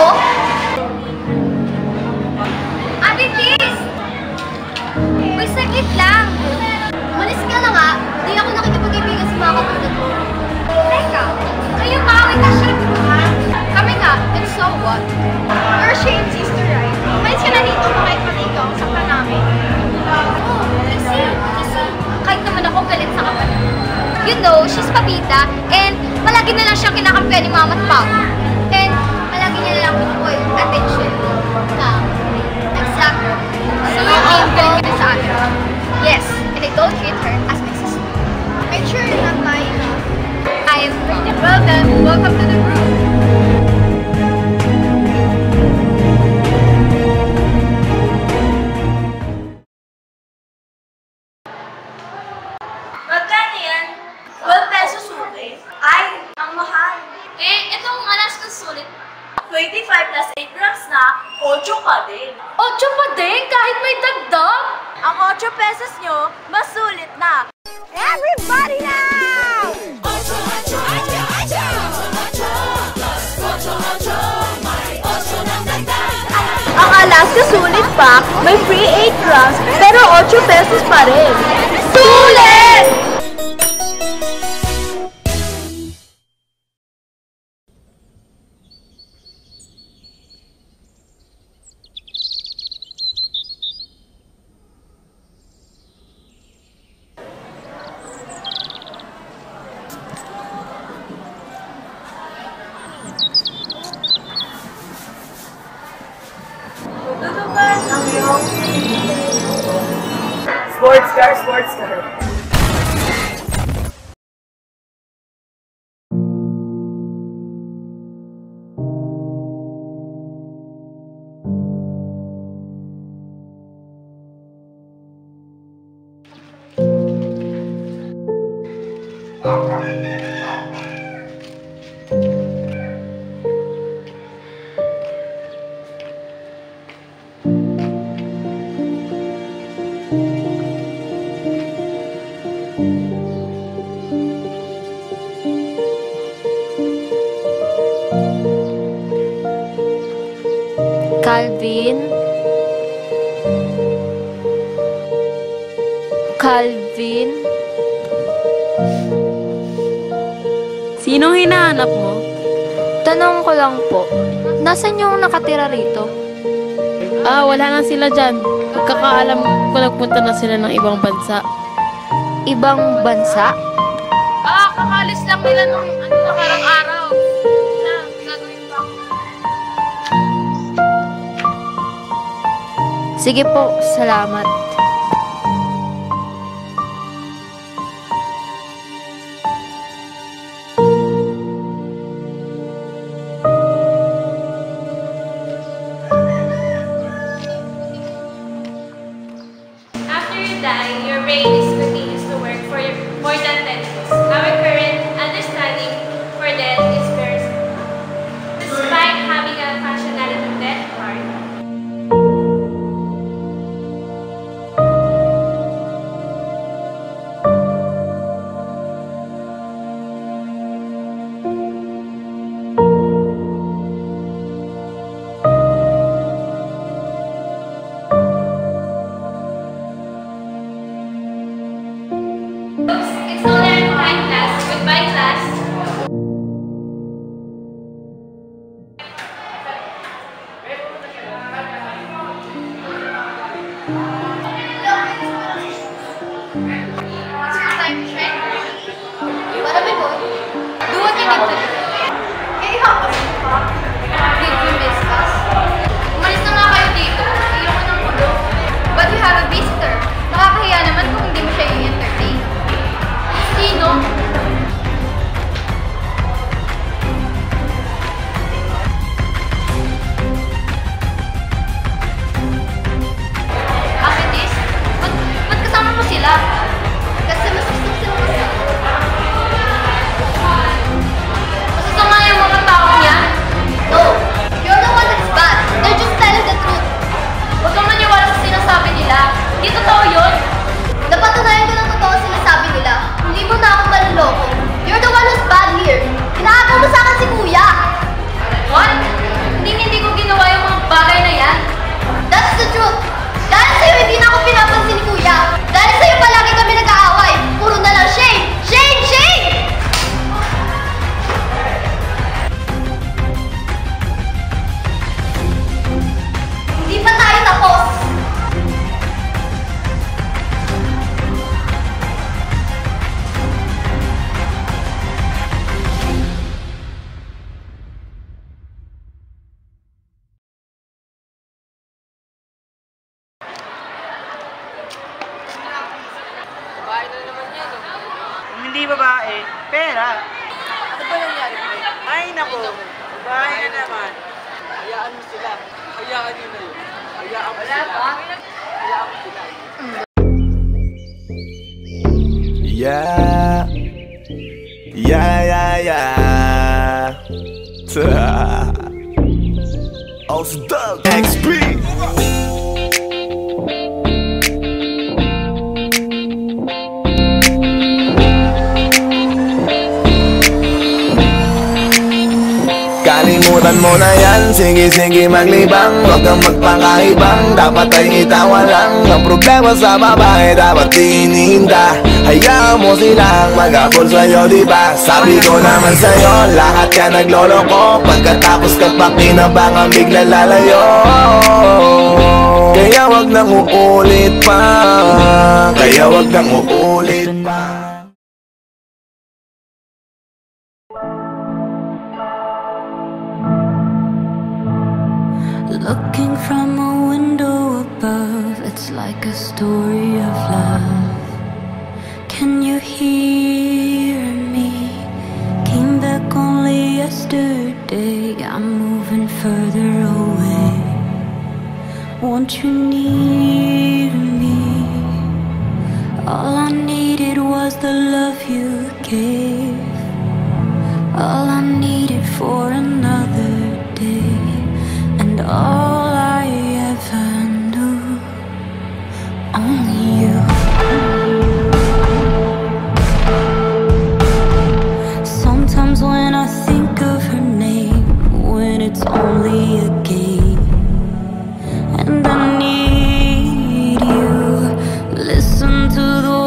Amethyst! Uy, saglit lang. Malis ka na nga. Hindi ako nakikipag-ibigan sa mga kapatid mo. Teka, kayo maawit na siya. Kami nga, and so what? You're Shane's sister, right? Umalis ka na dito, makikipag-ibigan ako sa plan namin. Oh, kasi, kasi, kahit naman ako galit sa kapatid. You know, she's Papita, and palagi na lang siyang kinakampihan ni Mama at Papa. And palagi niya na lang pinukuha yung attention. Ah, exactly. So you aim galit ka sa akin? Yes, and I don't treat her as my sister. Make sure you're not lying. I am pretty well done. Welcome to the group. Magkano yan? twelve pesos sulit. Ay, ang mahal. Eh, itong alas ko sulit. twenty-five plus eight grams na, eight pa din. Ocho pa din, kahit may dagdag. Ang eight pesos nyo, mas sulit na. Everybody now! Ocho, ocho, ocho, ocho! Ocho, plus ocho, ocho, may ocho ng dagdag. Ang Alaska Sulit Pack, may free eight grams, pero eight pesos pa rin. Sulit! Sports car, sports car. Calvin? Sinong hinahanap mo? Tanong ko lang po, nasan yung nakatira rito? Ah, wala na sila dyan. Pagkakaalam ko, nagpunta na sila ng ibang bansa. Ibang bansa? Ah, kakalis lang nila nung ano, nakarang araw. Na, gagawin pa. Sige po, salamat. After you die, your Reyles continues to work for your, for Dauntless. Our current understanding for death is very simple. Despite having a functionality death card, it's no longer time class. Goodbye, class. What am I going? Do what you need to do. Can you help us? Did you miss us? Umalis na nga kayo dito. Iyon ko ng mulo. But you have a visitor. Nakakahiya naman kung hindi mo siya i-entertain. Sino? Apetis? Ba't, ba't kasama mo sila? Kasi mas gusto ko silang kasama. Masasama yung mga tao niya? No. You're the one that's bad. They're just telling the truth. Huwag kang maniwala sa sinasabi nila. Hindi totoo yun. Napatunayan ko ng totoo sinasabi nila. Hindi mo na ako maluloko. You're the one who's bad here. Inaagaw mo sa akin si Kuya. What? Hindi hindi ko ginawa yung mga bagay na yan. That's the truth. Dahil sa'yo hindi na ako pinapansin ni Kuya. Dahil sa'yo palagi kami nag-aaway. Puro na lang shame! Shame! Shame! Hindi pa tayo tapos. Kung hindi babae, pera. Ano ba nangyari ko? Ay, nako. Babae na naman. Hayaan mo sila. Hayaan nyo na yun. Hayaan mo sila. Hayaan mo sila. Yeah. Yeah, yeah, yeah. Also, Doug X P. Kalimutan mo na yan, sige sige maglibang. Huwag kang magpakaibang, dapat ay itawa lang. Ang problema sa babae dapat tininda. Hayaan mo silang mag-abol sa'yo, diba? Sabi ko naman sa'yo, lahat yan nagloloko. Pagkatapos kapag tinabangan bigla lalayo. Kaya wag nang uulit pa. Kaya wag nang uulit pa. Looking from a window above, it's like a story of love. Can you hear me? Came back only yesterday, I'm moving further away. Want you near me? All I needed was the love you gave. All I needed for another day. And all I ever knew, only you. Sometimes when I think of her name, when it's only a game, and I need you, listen to the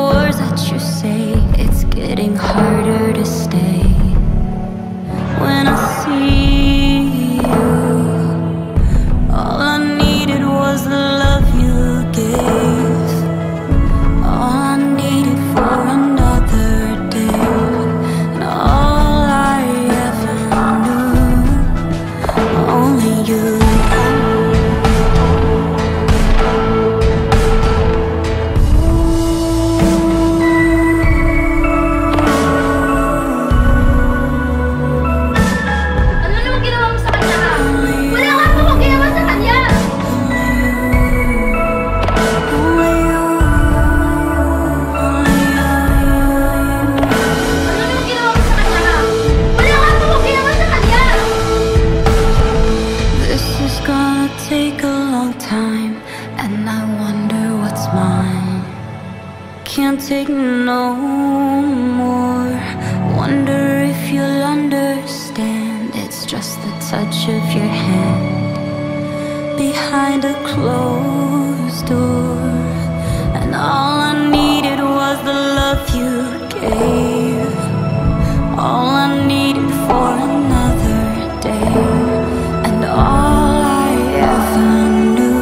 can't take no more. Wonder if you'll understand. It's just the touch of your hand behind a closed door. And all I needed was the love you gave. All I needed for another day. And all I ever knew,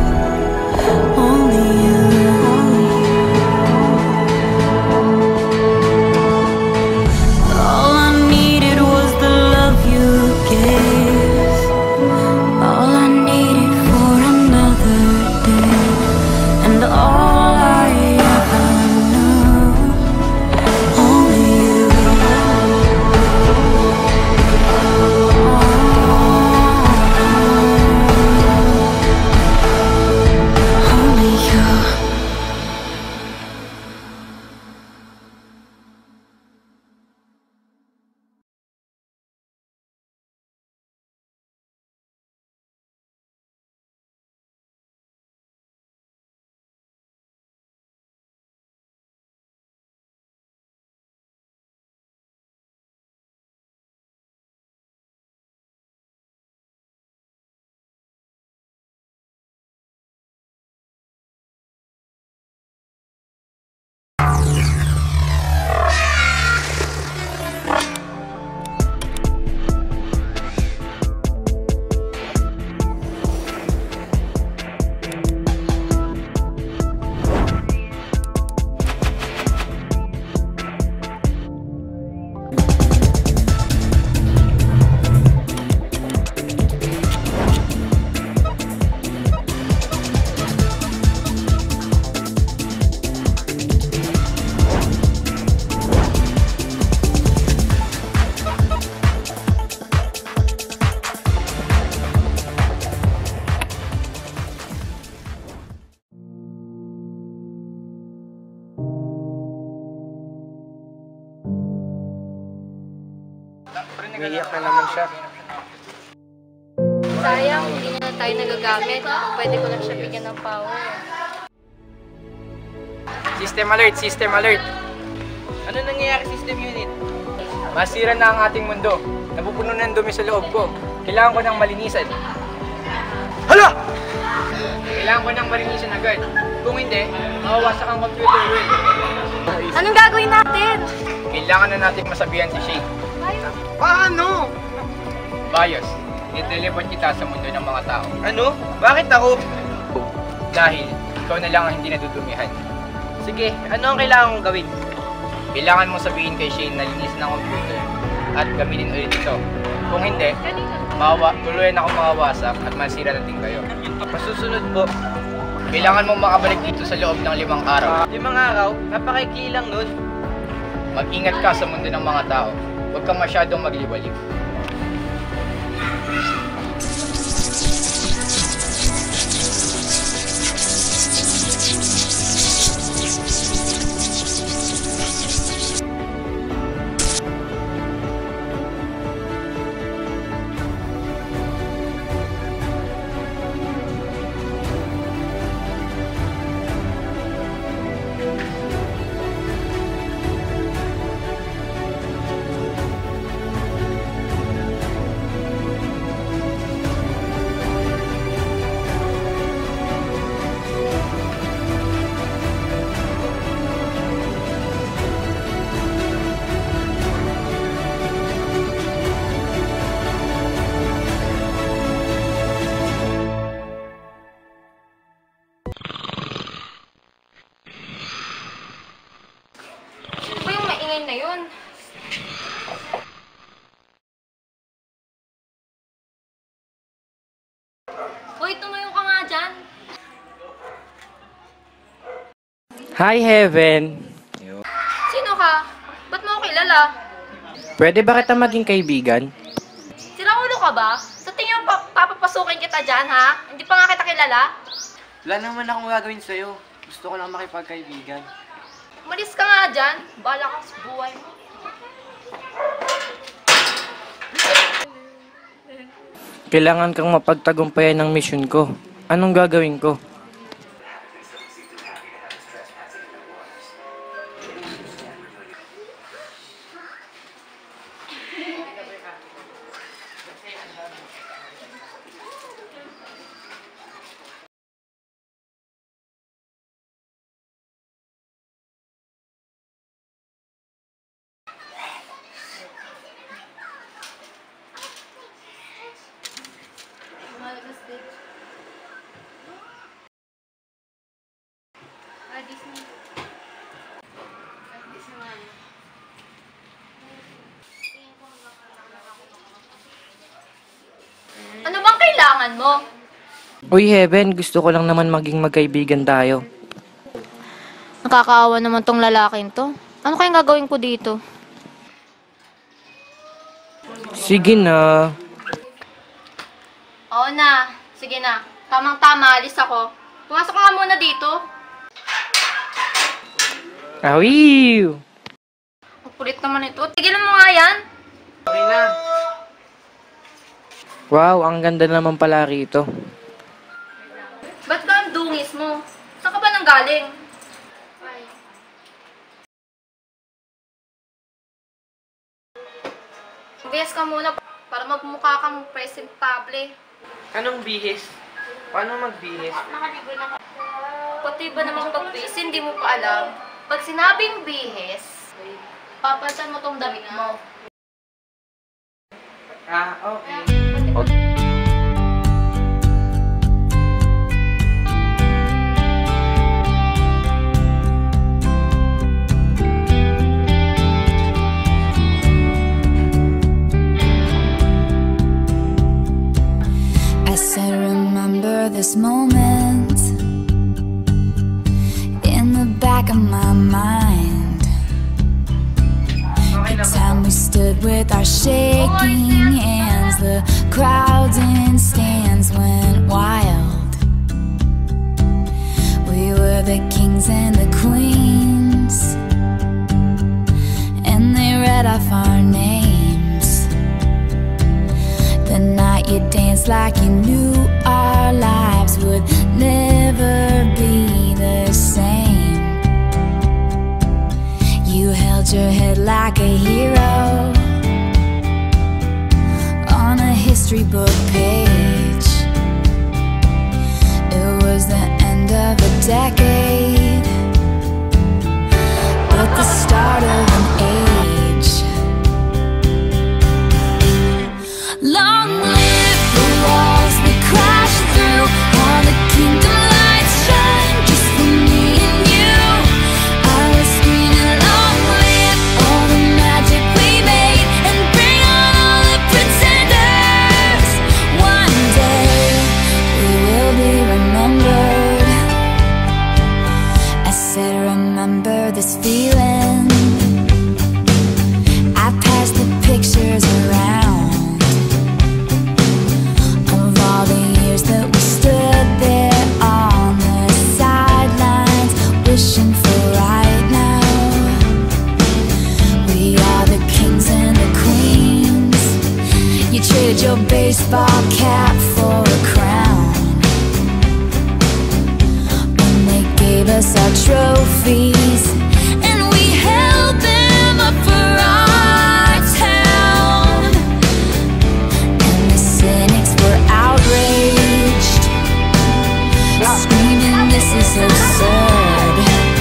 only you. All I needed was the love you gave. All I needed for another day. And all I ever knew, only you. Only you. Umiiyak na naman siya. Sayang, hindi niya na tayo nagagamit. Pwede ko lang siya bigyan ng power. System alert! System alert! Ano nangyayari system unit? Masira na ang ating mundo. Napupuno ng dumi sa loob ko. Kailangan ko ng malinisan. Hala! Kailangan ko ng malinisan agad. Kung hindi, mawawasak ang computer world. Anong gagawin natin? Kailangan na natin masabihan si Shane. Paano? Bios, i-teleport kita sa mundo ng mga tao. Ano? Bakit ako? Dahil ikaw na lang ang hindi nadudumihan. Sige, ano ang kailangan kong gawin? Kailangan mo sabihin kay Shane na linisin ang computer at gamitin ulit ito. Kung hindi, mawa, tuluyan ako mawawasak at masira na din kayo. Masusunod po. Kailangan mong makabalik dito sa loob ng limang araw. Limang araw? Napakaikli lang nun. Mag-ingat ka sa mundo ng mga tao. Huwag kang masyadong magliwaliw. Hi, Heaven! Sino ka? Ba't mo ako kilala? Pwede ba kita maging kaibigan? Sirang ulo ka ba? Sa tingin mo, pa papapasukin kita dyan, ha? Hindi pa nga kita kilala? Wala naman akong gagawin sa'yo. Gusto ko lang makipagkaibigan. Umalis ka nga dyan. Bahala ka sa buhay mo. Kailangan kang mapagtagumpayan ng mission ko. Anong gagawin ko? kailangan mo. Uy, Heaven, gusto ko lang naman maging magkaibigan tayo. Nakakaawa naman tong lalaking to. Ano kayang gagawin ko dito? Sige na. Oo na. Sige na. Tamang-tama, alis ako. Pumasok ka nga muna dito. Awiw! Ang kulit naman ito. Tigilan mo nga yan. Okay na. Wow, ang ganda naman pala rito. Ba't ba ang dungis mo? Saan ka ba nang galing? Bihis ka muna para magmukha kang presentable. Anong bihis? Paano magbihis? Pati ba namang pagbihis, hindi mo pa alam? Pag sinabing bihis, papalitan mo tong damit mo. Ah, okay. I said remember this moment in the back of my mind. The time we stood with our shaking hands, the crowds in stands went wild. We were the kings and the queens, and they read off our names. The night you danced like you knew our lives would never be the same. You held your head like a hero on a history book page. It was the end of a decade, but the start of an age. Long live the walls we crashed through, all the kingdom lights shine just for me and you. I was screaming, long live all the magic we made, and bring on all the pretenders. One day we will be remembered. I said remember this feeling. I passed the pictures around of all the years that we stood there on the sidelines, wishing for right now. We are the kings and the queens. You traded your baseball cap for a crown when they gave us our trophies, and we held them up for our town. And the cynics were outraged, screaming this is absurd.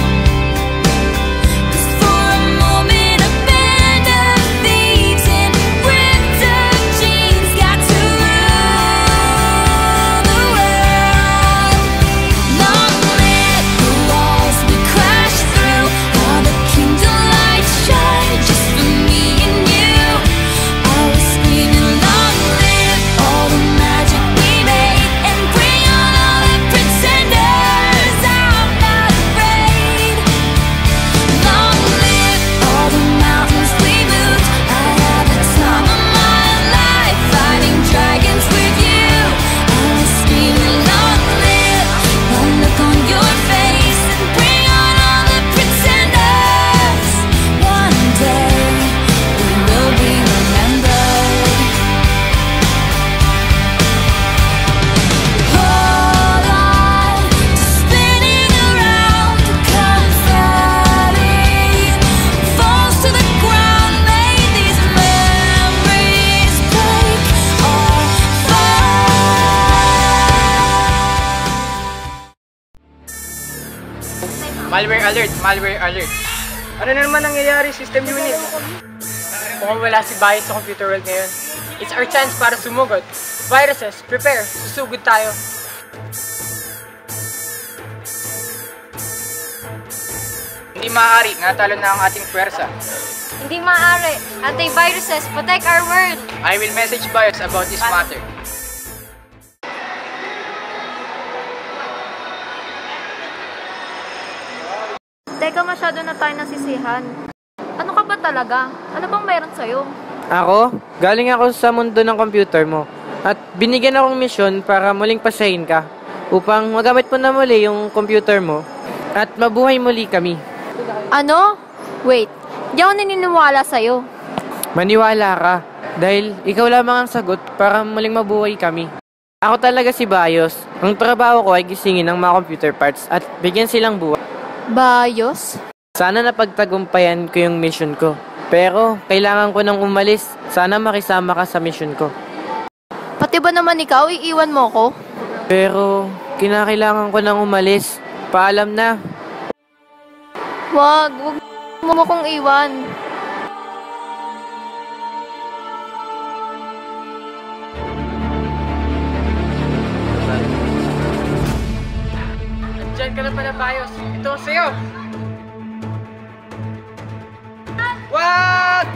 'Cause for a moment a band of thieves in ripped up jeans got to rule the world. Long live the walls we crashed through, all the kingdom lights shine just for me and you. I was screaming, long live all the magic we made, and bring on all the pretenders. I'm not afraid. Long live all the mountains we moved. I had the time of my life fighting dragons with you. I was screaming, long live the look on your face, and bring on all the pretenders. One day we will be remembered. Hold on to spinning around, confetti falls to the ground. May these memories break or Malware alert! Malware alert! Ano na naman nangyayari, system unit? Mukhang wala si Bias sa computer world ngayon. It's our chance para sumugod. Viruses, prepare! Susugod tayo! Hindi maaari, natalo na ang ating pwersa. Hindi maaari. Antiviruses, protect our world. I will message Bias about this matter. Teka, masyado na tayo nasisihan. Ano ka ba talaga? Ano bang meron sa'yo? Ako? Galing ako sa mundo ng computer mo. At binigyan akong misyon para muling pasahin ka. Upang magamit mo na muli yung computer mo. At mabuhay muli kami. Ano? Wait, di ako naniniwala sa'yo. Maniwala ka. Dahil ikaw lamang ang sagot para muling mabuhay kami. Ako talaga si Bayos. Ang trabaho ko ay gisingin ng mga computer parts at bigyan silang buhay. Bayos? Sana napagtagumpayan ko yung mission ko. Pero kailangan ko nang umalis. Sana makisama ka sa mission ko. Pati ba naman ikaw, iiwan mo ko? Pero kinakailangan ko nang umalis. Paalam na. Wag, wag mo kong iwan. Diyan ka na pala, Bayos. Ito sa'yo. Wag!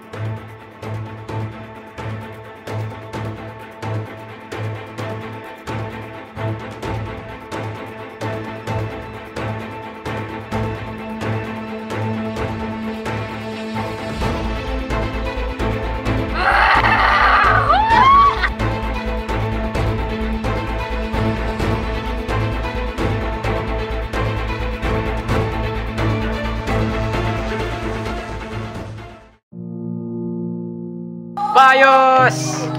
Bayos!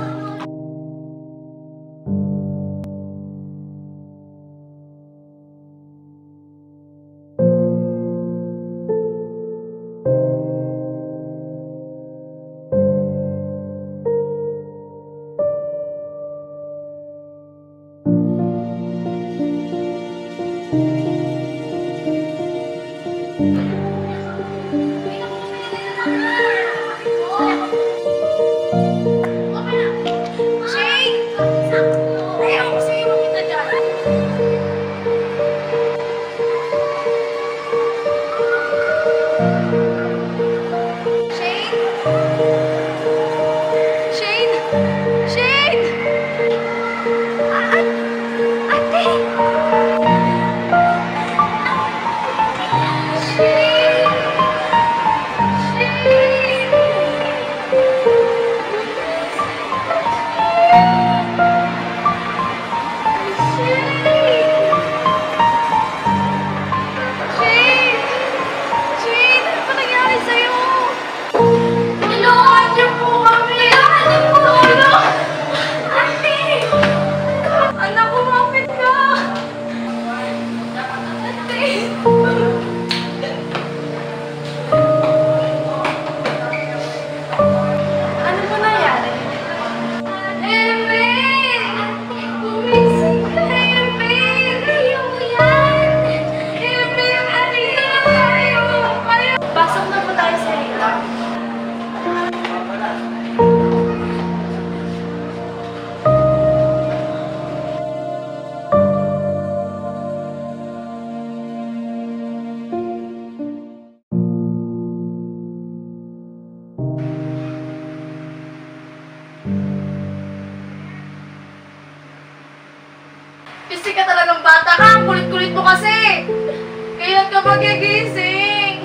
Kasi ka talagang bata ka, ang kulit-kulit mo kasi. Kailan ka magigising?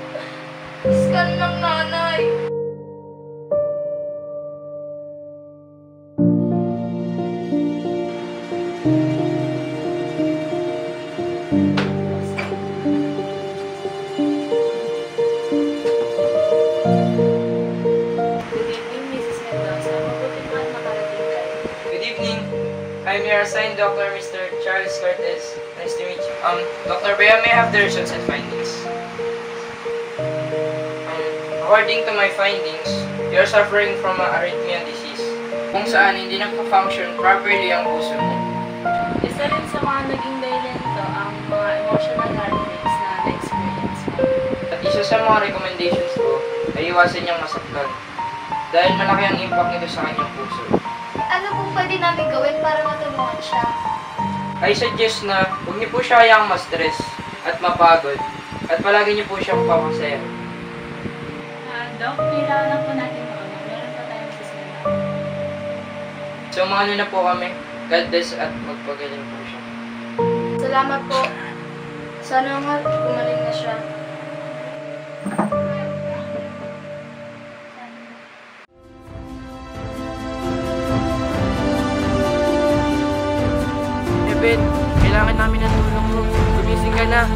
Scan ng nanay. I'm your assigned doctor, Mister Charles Cortez. Nice to meet you. Um, Doctor Bea, may I have the results and findings? Um, according to my findings, you're suffering from an arrhythmia disease, kung saan hindi nagpa-function properly ang puso mo. Isa rin sa mga naging dahilan nito ang mga emotional heartbreaks na na-experience mo. At isa sa mga recommendations ko ay iwasan niyang masaktan, dahil malaki ang impact nito sa kanyang puso. Ano pong pwede namin gawin para matulungan siya? I suggest na huwag niyo po siya hayang ma-stress at mapagod at palagi niyo po siyang papasaya. Uh, Doc, kailangan lang po natin mauna. Meron pa tayong susunod. So maano na po kami. God bless at magpagaling po siya. Salamat po. Sana nga, gumaling na siya. Ben, kailangan namin ng tulong mo. Gumising ka na.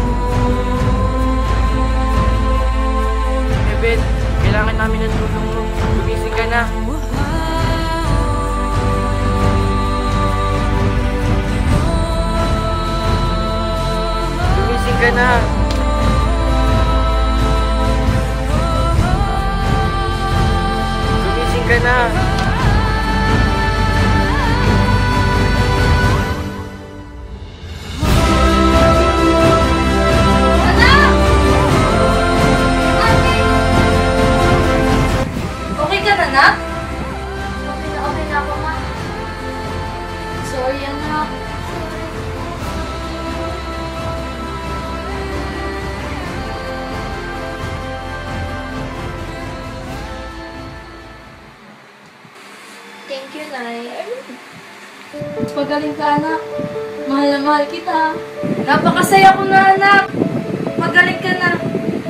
Ben, kailangan namin ng tulong mo. Gumising ka na. Gumising ka na. Gumising ka na. Anak? Okay na, okay na ako, ma. Sorry, anak. Thank you, Nay. Magaling ka, anak. Mahal na mahal kita. Napakasaya ko na, anak. Magaling ka na.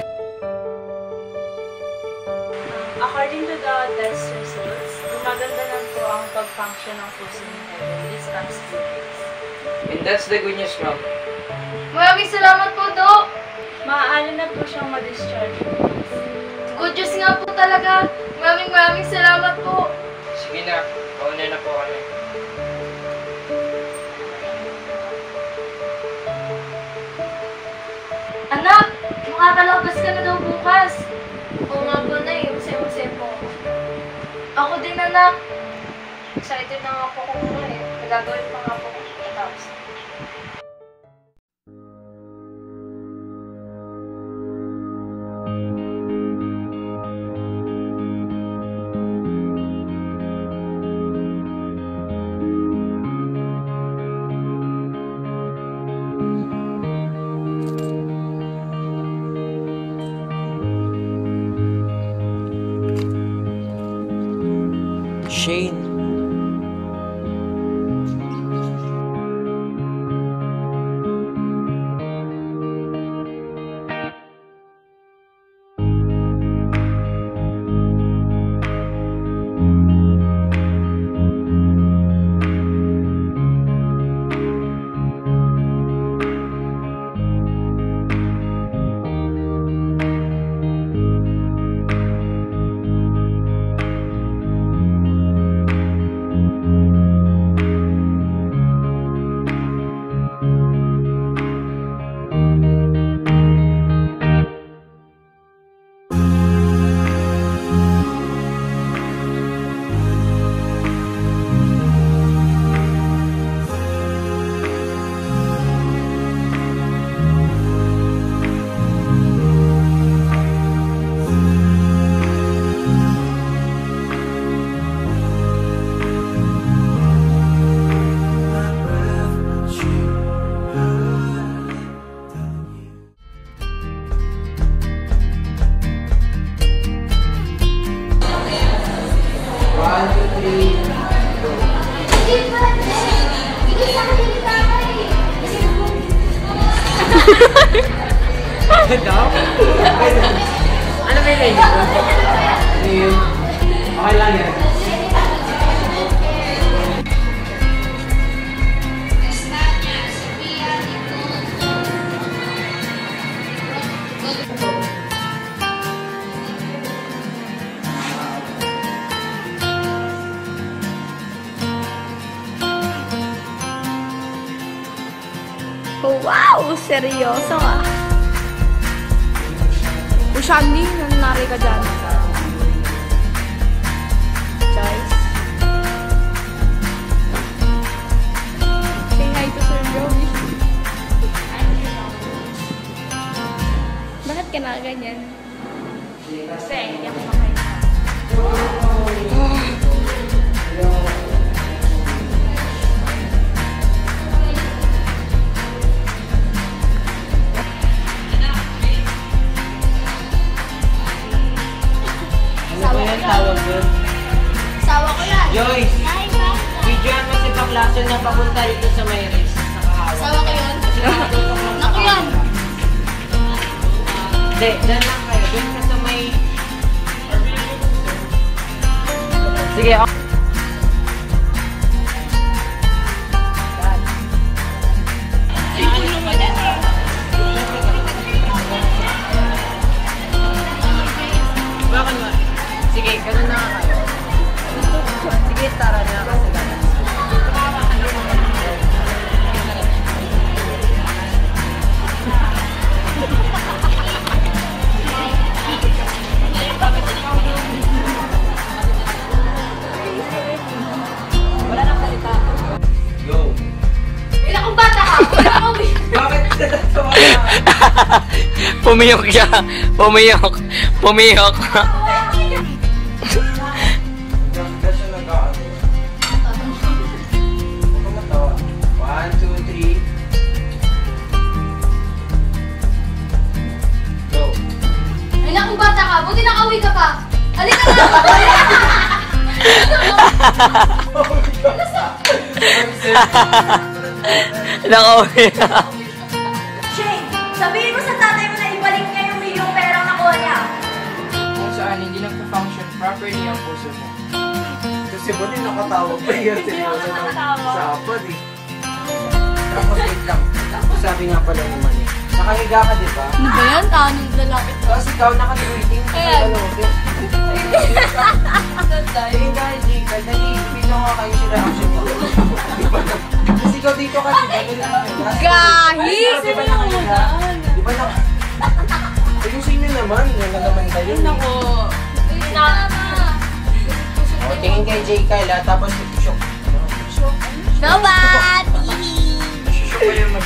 According to the test results, gumaganda lang po ang pag-function ng puso ni Heaven this past two days. And that's the good news, ma'am. Maraming salamat po, Dok. Maaari na po siyang ma-discharge. Good news nga po talaga. Maraming maraming salamat po. Sige na, mauna na po kami. Anak, makakalabas ka na daw bukas. Oo nga po na eh, masaya-masaya po ako. Ako din, anak. Excited na nga po ako po eh. Nagagawin pa nga po ako tapos. Shane. Ano ba yun? Ano yun? Okay lang yan. Wow! Seryoso ah! O Shanley, nangyari ka dyan? Joyce? Say hi to Sir Joey. Bakit ka na ganyan? Kasi hindi ako makain. Tawag doon. Sawa ko yan. Joyce! Videoan mo si Baclason na papunta dito sa Reyles. Nakahawa. Sawa ko yan. Naku yan. Hindi, dyan lang kayo. Dyan ka sa may... Sige, ako. Bakit nga? Sige, ganun na nga kayo. Sige, tara na kasi ganun. Wala nang salita. Go. Ilang kong bata ka? Bakit? Pumiyok siya. Pumiyok. Pumiyok. One, two, three. Go. Ilang kong bata ka? Buti nakauwi ka pa. Halika na! Nakauwi na. Shane, sabihin mo sa tatay mo na ibalik niya yung milyong perang nakuha niya. Kung saan hindi nagpa-function properly ang puso mo. Kasi ba din nakatawag pa yan? Seryoso na usapan eh. Tapos wait lang. Tapos sabi nga pala ni Mani. Nakahiga ka, di ba? Ano ba yan? Tanong lalaki to. Tapos ikaw nakatwiting. Ayan. Sige guys, Jika, dali. Pino nga kayo si reaction mo. Kasi ikaw dito ka, di ba? Gahi! Di ba nakahiga? Di ba nakahiga? Ayusin nyo naman. Yan na naman kayo. Nako. O, tingin kay J. Kyle ha, tapos shock. Dapat! Shock ko yung mag...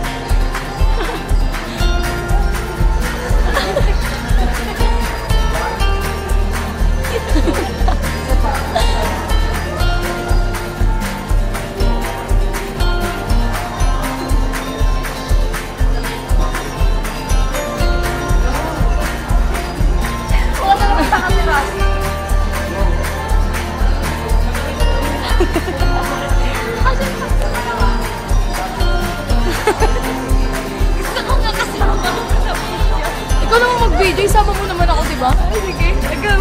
Ikaw naman mag-video, isama mo naman ako, diba? Ay, sige, go!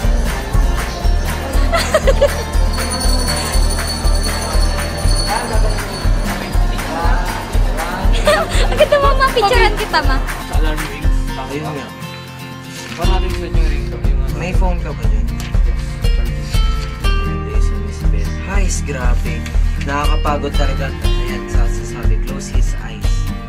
Ang ganda mo, ma-picturean kita, ma. Sa alarm rings. Ayun nga. Paano natin sa yung ring ko? May phone ka ba dyan? Guys, grabe. Nakakapagod talaga. Ayan, sasabi, close his eyes.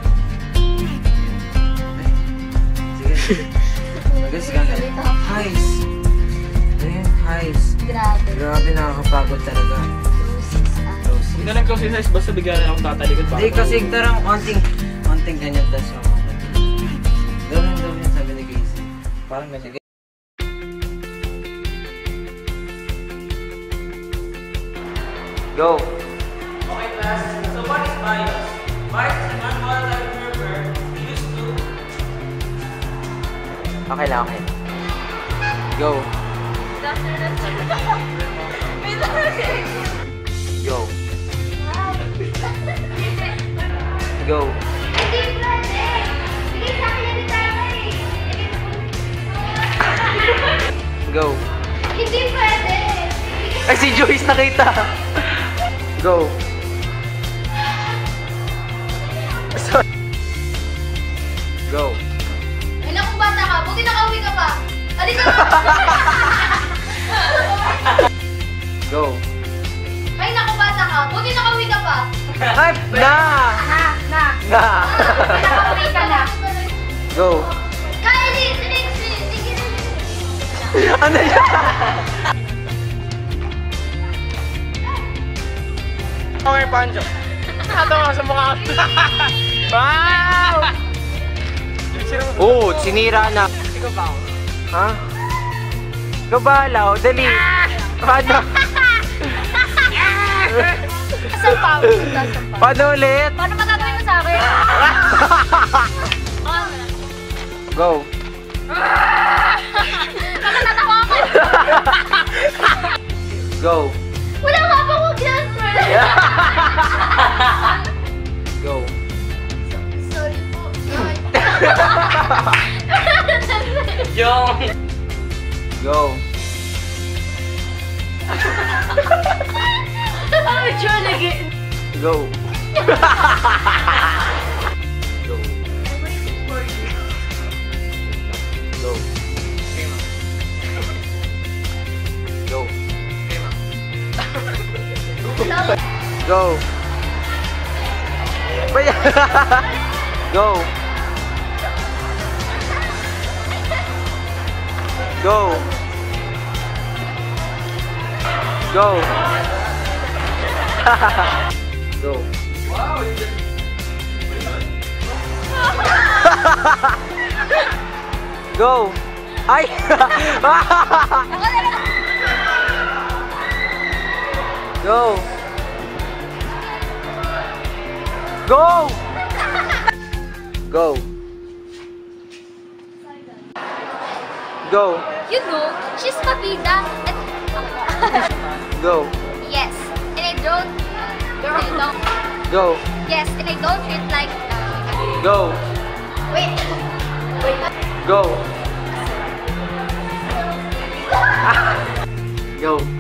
Sige. Guys, ganda. Highs. Ayan, highs. Grabe. Grabe, nakakapagod talaga. Close his Hindi na close his eyes, basta bigla na akong tatalikod. Hindi, kasi tarang konting, konting ganyan tas ako. Gawin, gawin, sabi ni Casey. Parang ganyan. Go! Okay, class. So what is bias? Bias is a non-volatile member used to... Okay lang, okay. Go! Go! Go! Hindi pwede! Bigay sa akin yung tama eh! Go! Hindi pwede! Ay, si Joyce nakita! Go! Sorry. Go! Ilang kong bata ka? Buti nakauwi ka pa. Halika na! Go! Ay, naku bata ka. Buti nakauwi ka pa. Ay, na! Na, na. Na! Nakauwi ka na. Go! Kylie! Sige, sige, sige! Ano yan? Okay, Pancho. Ito nga sa mukha ko. Wow! Oo, sinira na. Ikaw ba ako? Ha? Ikaw bahala, o dali. Paano? Saan pa? Saan pa? Paano ulit? Paano magagawin mo sa akin? Go. Nakatatawa ako. Go. Wala nga pa ko dyan. Go. Sorry po. Udiong! Go. I'm trying again. Go. Go. Go. Go. Go. Go. Go. Go. Go. Wow, you just... Go. Ay. Go. Go. Go. Go. You know, she's kabida. Go. Yes, and I don't. And I don't. Go. Yes, and I don't treat like. Go. Wait. Wait. Go. Go.